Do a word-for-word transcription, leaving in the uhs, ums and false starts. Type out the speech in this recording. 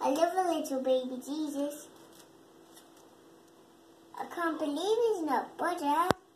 I love a little baby Jesus. I can't believe he's not butter.